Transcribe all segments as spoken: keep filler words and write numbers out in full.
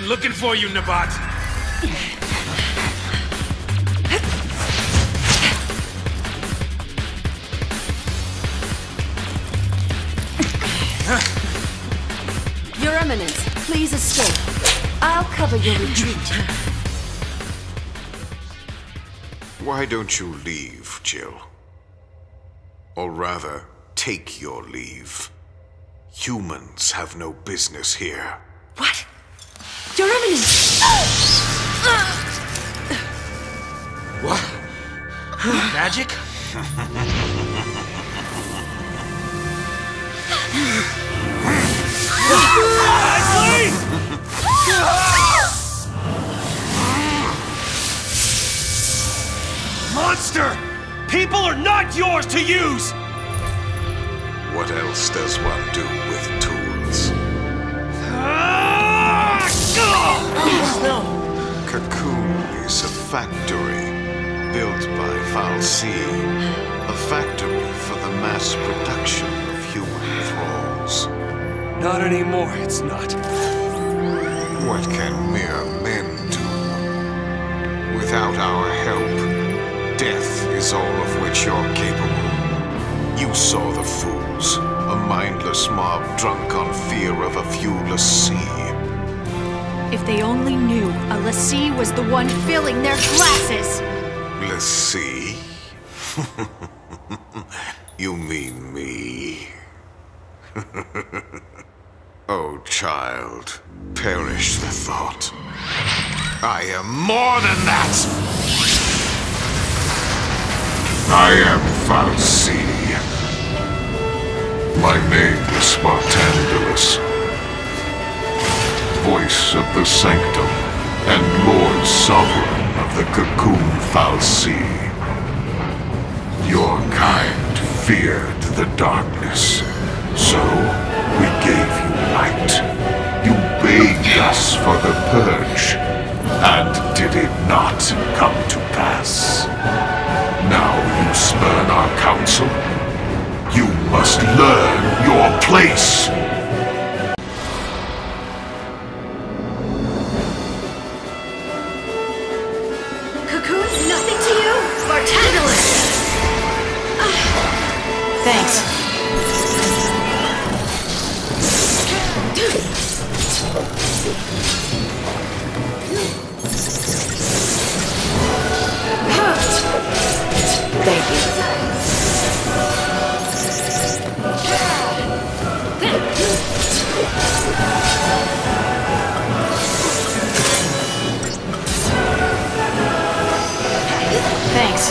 looking for you, Nabat. Your Eminence, please escape. I'll cover your retreat. Why don't you leave, Jill? Or rather, take your leave. Humans have no business here. What? Your Eminence! What? Magic? Monster! People are not yours to use! What else does one do with tools? No. Cocoon is a factory built by Fal'Cie. A factory for the mass production of human thralls. Not anymore, it's not. What can mere men do? Without our help, death is all of which you're capable. You saw the fools, a mindless mob drunk on fear of a viewless sea. If they only knew a Lassie was the one filling their glasses! Lassie? You mean me? Oh, child, perish the thought. I am more than that! I am Fal'Cie. My name is Barthandelus, voice of the Sanctum, and Lord Sovereign of the Cocoon Fal'Cie. Your kind feared the darkness, so we gave you light. You begged us for the purge, and did it not come to pass? Now you spurn our counsel? You must learn your place! Cocoon's nothing to you? Barthandelus! Thanks. Thank you. Thanks.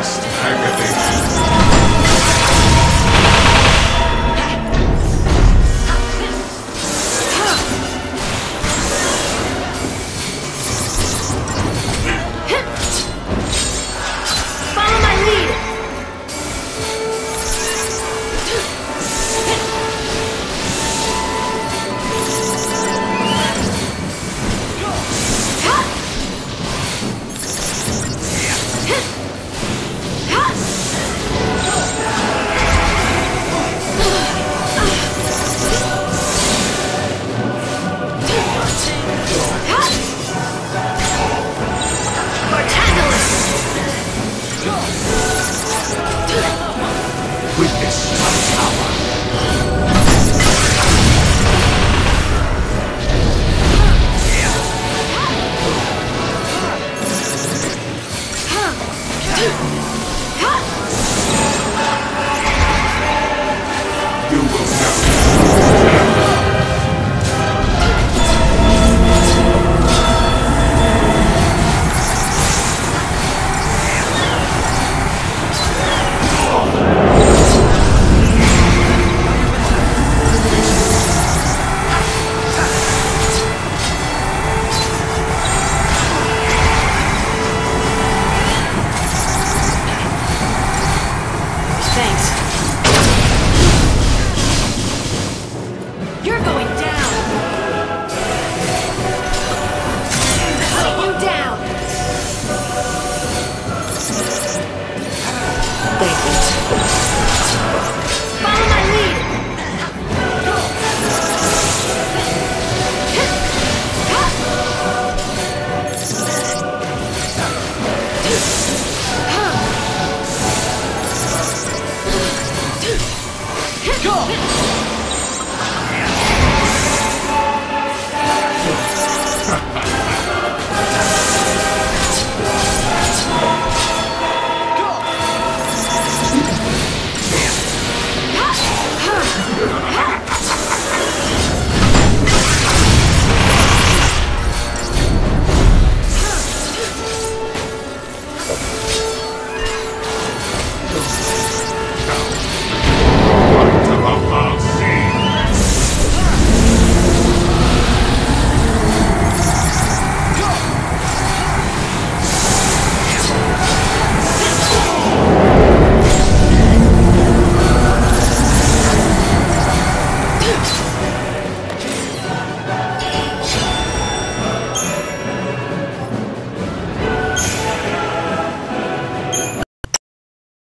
waste agony. Follow my lead! Barthandelus! Witness my power. You will never. Thanks. You're going down! Putting you down! Thank you. Follow my lead! Go!